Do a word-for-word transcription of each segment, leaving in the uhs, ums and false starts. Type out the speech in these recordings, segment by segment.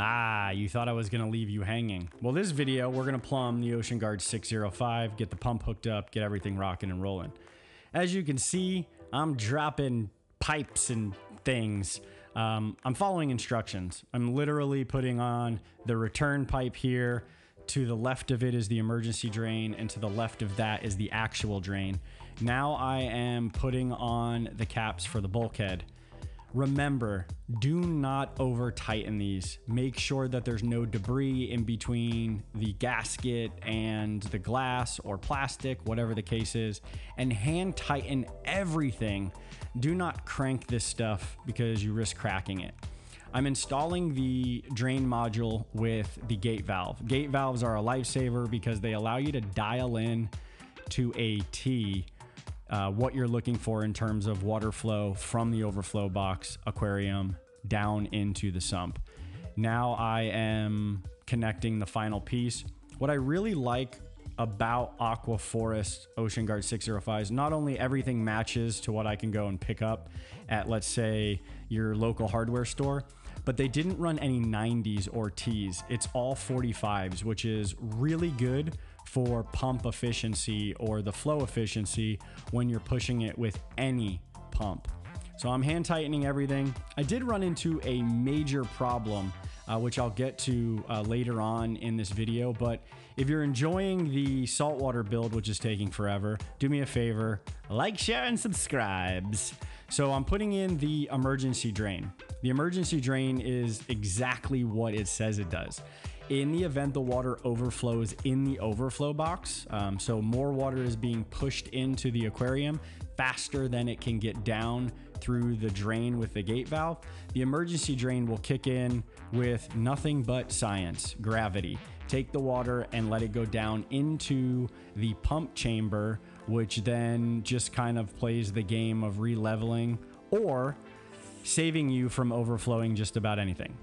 Ah, you thought I was going to leave you hanging. Well, this video, we're going to plumb the OceanGuard six oh five, get the pump hooked up, get everything rocking and rolling. As you can see, I'm dropping pipes and things. Um, I'm following instructions. I'm literally putting on the return pipe here. To the left of it is the emergency drain, and to the left of that is the actual drain. Now I am putting on the caps for the bulkhead. Remember, do not over tighten these. Make sure that there's no debris in between the gasket and the glass or plastic, whatever the case is, and hand tighten everything. Do not crank this stuff because you risk cracking it. I'm installing the drain module with the gate valve. Gate valves are a lifesaver because they allow you to dial in to a T Uh, what you're looking for in terms of water flow from the overflow box aquarium down into the sump. Now I am connecting the final piece. What I really like about Aqua Forest OceanGuard six oh five is not only everything matches to what I can go and pick up at, let's say, your local hardware store, but they didn't run any nineties or T's. It's all forty-fives, which is really good for pump efficiency or the flow efficiency when you're pushing it with any pump. So I'm hand tightening everything. I did run into a major problem, uh, which I'll get to uh, later on in this video. But if you're enjoying the saltwater build, which is taking forever, do me a favor, like, share, and subscribes. So I'm putting in the emergency drain. The emergency drain is exactly what it says it does. In the event the water overflows in the overflow box, um, so more water is being pushed into the aquarium faster than it can get down through the drain with the gate valve, the emergency drain will kick in with nothing but science, gravity. Take the water and let it go down into the pump chamber, which then just kind of plays the game of re-leveling or saving you from overflowing just about anything.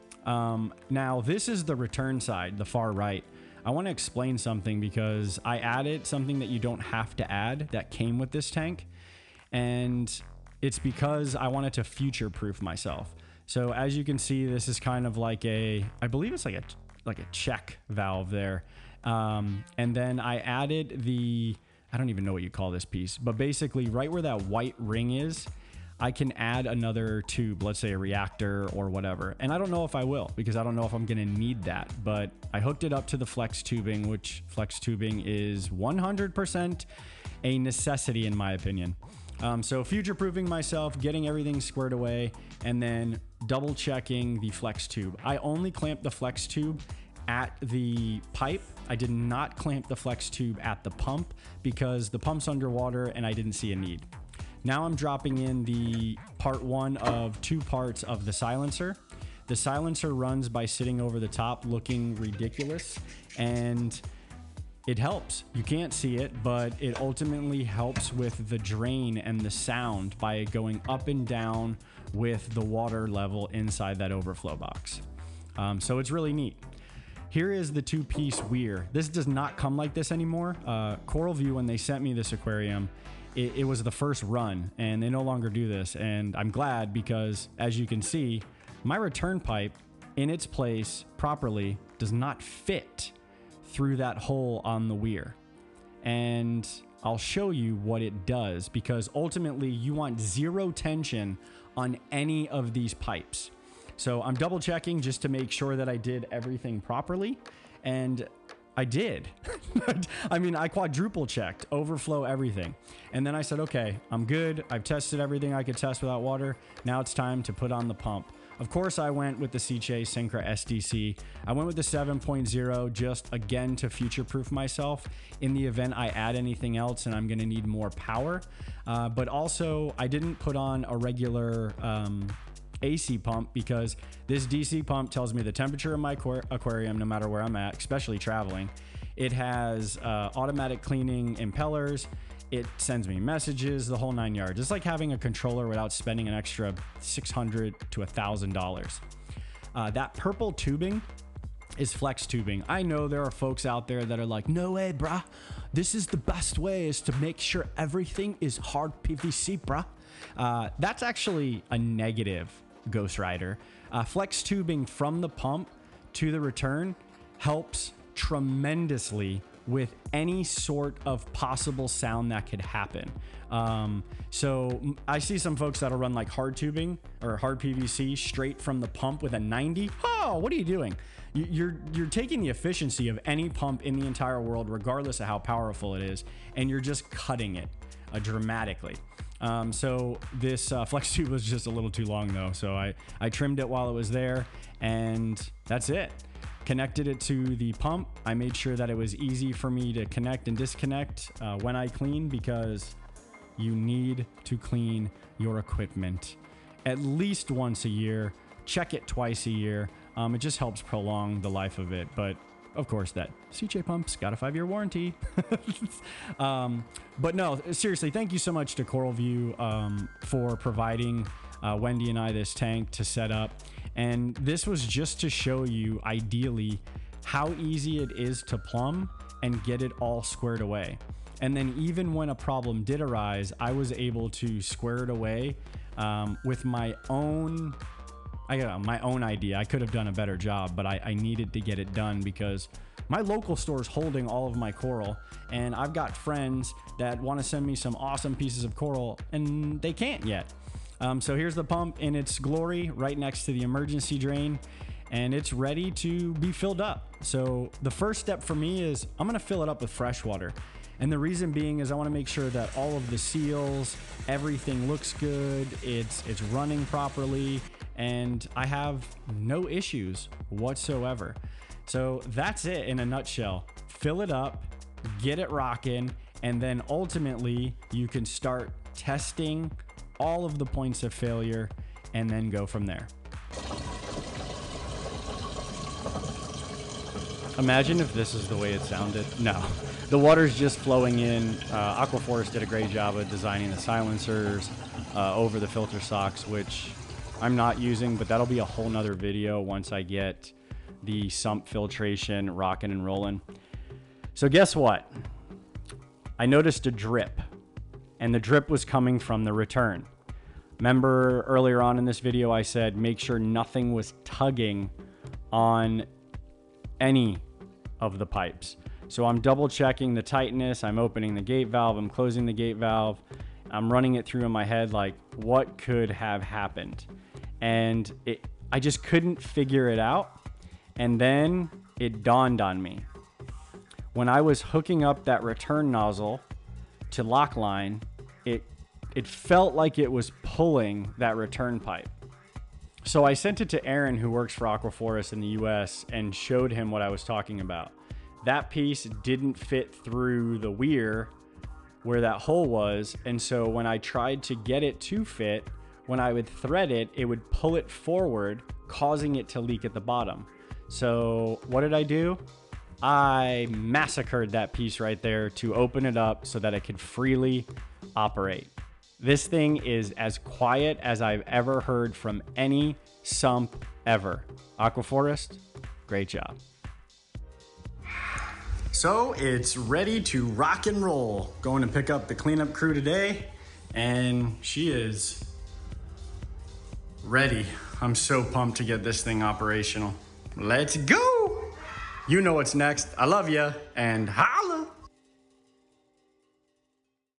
Um, now, this is the return side, the far right. I want to explain something because I added something that you don't have to add that came with this tank. And it's because I wanted to future-proof myself. So as you can see, this is kind of like a, I believe it's like a, like a check valve there. Um, and then I added the, I don't even know what you call this piece, but basically right where that white ring is, I can add another tube, let's say a reactor or whatever. And I don't know if I will, because I don't know if I'm gonna need that, but I hooked it up to the flex tubing, which flex tubing is one hundred percent a necessity in my opinion. Um, so future-proofing myself, getting everything squared away, and then double checking the flex tube. I only clamped the flex tube at the pipe. I did not clamp the flex tube at the pump because the pump's underwater and I didn't see a need. Now I'm dropping in the part one of two parts of the silencer. The silencer runs by sitting over the top looking ridiculous, and it helps. You can't see it, but it ultimately helps with the drain and the sound by going up and down with the water level inside that overflow box. Um, so it's really neat. Here is the two-piece weir. This does not come like this anymore. Uh, Coral View, when they sent me this aquarium, it, it was the first run, and they no longer do this. And I'm glad because, as you can see, my return pipe in its place properly does not fit through that hole on the weir. And I'll show you what it does, because ultimately you want zero tension on any of these pipes. So I'm double checking just to make sure that I did everything properly, and I did. I mean, I quadruple checked, overflow, everything. And then I said, okay, I'm good. I've tested everything I could test without water. Now it's time to put on the pump. Of course, I went with the Sicce Syncra S D C. I went with the seven point oh just again to future-proof myself in the event I add anything else and I'm gonna need more power. Uh, but also, I didn't put on a regular um, A C pump because this D C pump tells me the temperature of my aquarium no matter where I'm at, especially traveling. It has uh, automatic cleaning impellers. It sends me messages, the whole nine yards. It's like having a controller without spending an extra six hundred to one thousand dollars. Uh, that purple tubing is flex tubing. I know there are folks out there that are like, no way, bruh. This is the best way, is to make sure everything is hard P V C, bruh. Uh, that's actually a negative, Ghost Rider. Uh, flex tubing from the pump to the return helps tremendously with any sort of possible sound that could happen. Um, so I see some folks that'll run like hard tubing or hard P V C straight from the pump with a ninety. Oh, what are you doing? You're, you're taking the efficiency of any pump in the entire world, regardless of how powerful it is, and you're just cutting it uh, dramatically. Um, so this uh, flex tube was just a little too long though. So I, I trimmed it while it was there, and that's it. Connected it to the pump. I made sure that it was easy for me to connect and disconnect uh, when I clean, because you need to clean your equipment at least once a year. Check it twice a year. Um, it just helps prolong the life of it. But of course, that C J pump's got a five-year warranty. um, but no, seriously, thank you so much to CoralView um, for providing uh, Wendy and I this tank to set up. And this was just to show you, ideally, how easy it is to plumb and get it all squared away. And then even when a problem did arise, I was able to square it away um, with my own I got my own idea. I could have done a better job, but I, I needed to get it done because my local store is holding all of my coral, and I've got friends that want to send me some awesome pieces of coral, and they can't yet. Um, so here's the pump in its glory right next to the emergency drain, and it's ready to be filled up. So the first step for me is I'm going to fill it up with fresh water. And the reason being is I want to make sure that all of the seals, everything looks good, it's it's running properly, and I have no issues whatsoever. So that's it in a nutshell. Fill it up, get it rocking, and then ultimately you can start testing all of the points of failure and then go from there. Imagine if this is the way it sounded. No, the water's just flowing in. Uh, Aquaforest did a great job of designing the silencers uh, over the filter socks, which I'm not using, but that'll be a whole nother video once I get the sump filtration rocking and rolling. So guess what? I noticed a drip, and the drip was coming from the return. Remember earlier on in this video, I said, make sure nothing was tugging on any of the pipes. So I'm double checking the tightness. I'm opening the gate valve. I'm closing the gate valve. I'm running it through in my head, like what could have happened? And it, I just couldn't figure it out. And then it dawned on me. When I was hooking up that return nozzle to lock line, it, it felt like it was pulling that return pipe. So I sent it to Aaron, who works for Aquaforest in the U S, and showed him what I was talking about. That piece didn't fit through the weir where that hole was. And so when I tried to get it to fit, when I would thread it, it would pull it forward, causing it to leak at the bottom. So what did I do? I massacred that piece right there to open it up so that it could freely operate. This thing is as quiet as I've ever heard from any sump ever. Aquaforest, great job. So it's ready to rock and roll. Going to pick up the cleanup crew today, and she is ready. I'm so pumped to get this thing operational. Let's go. You know what's next. I love ya, and holla.